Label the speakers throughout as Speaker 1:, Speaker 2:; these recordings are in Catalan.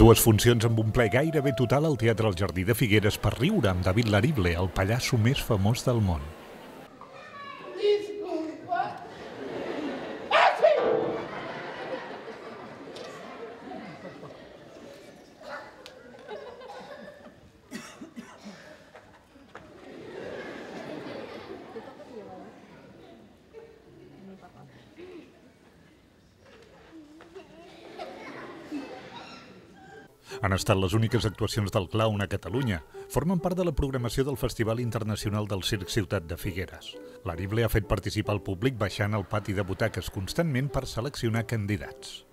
Speaker 1: Dues funcions amb un ple gairebé total al Teatre El Jardí de Figueres per riure amb David Larible, el pallasso més famós del món.
Speaker 2: Disculpa.
Speaker 1: Han estat les úniques actuacions del clown a Catalunya. Formen part de la programació del Festival Internacional del Circ Ciutat de Figueres. Larible ha fet participar el públic baixant al pati de butaques constantment per seleccionar candidats.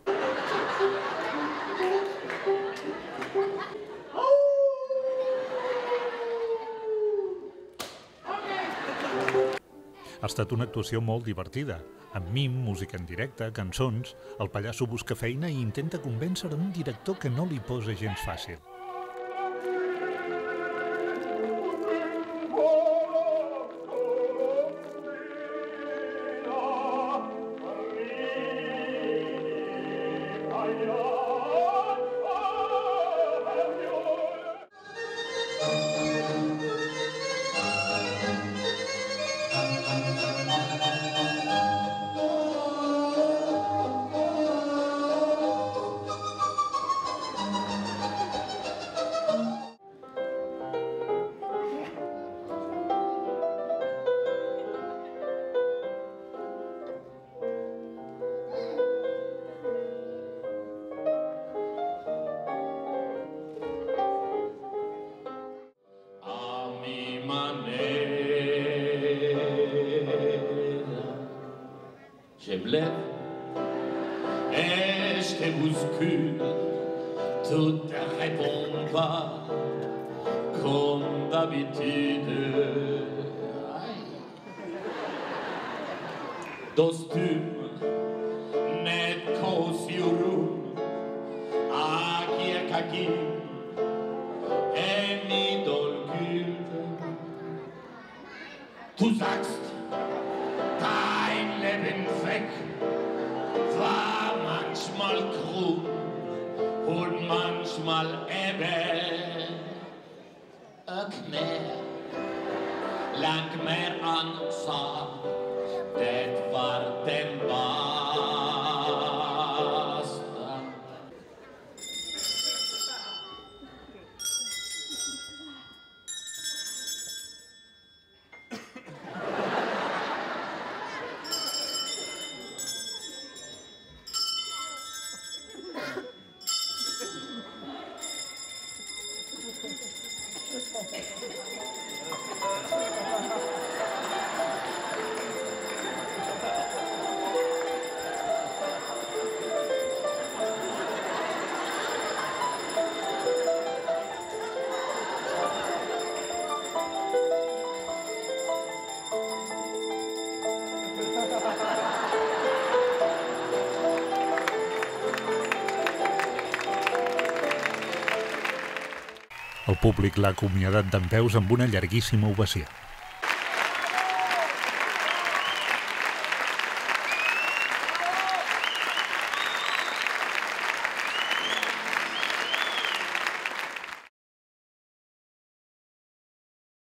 Speaker 1: Ha estat una actuació molt divertida. Amb mim, música en directe, cançons, el pallasso busca feina i intenta convèncer un director que no li posa gens fàcil.
Speaker 3: Je me lève et je te bouscule, tout ne répond pas comme d'habitude. Dostum net kosiyorum, akirkaki en idolgüte. Du sagst, dein Lebensweg war manchmal krumm und manchmal eben mehr. Lang mehr ansah, det var den basta.
Speaker 1: El públic l'ha acomiadat dempeus amb una llarguíssima ovació.